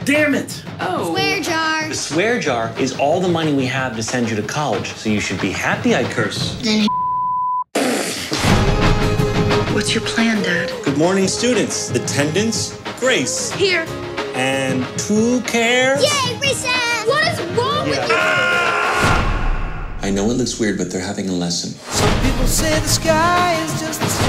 Damn it! Oh. Swear jar. The swear jar is all the money we have to send you to college, so you should be happy I curse. Then What's your plan, Dad? Good morning, students. Attendance, Grace. Here. And who cares? Yay, recess! What is wrong with you? I know it looks weird, but they're having a lesson. Some people say the sky is just the